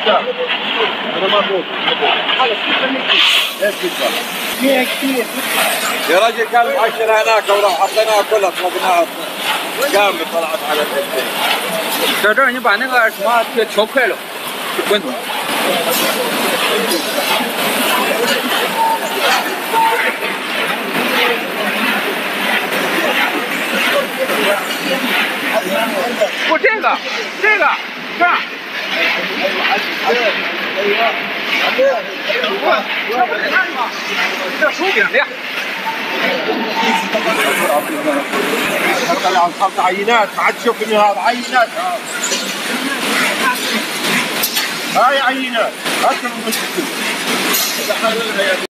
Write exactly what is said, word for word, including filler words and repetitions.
انا مضروب. ايش بيطلع؟ فيها كثير. يا راجل كان معشر هناك وراح حطيناها كلها طلقناها كامل طلعت على الاثنين. 小郑，你把那个什么给调快了，滚筒。不，这个，这个，这儿。不，这不在那里吗？这手柄的。 طلع خمس عينات عاد شوف من هذا عينات هاي عينات هاي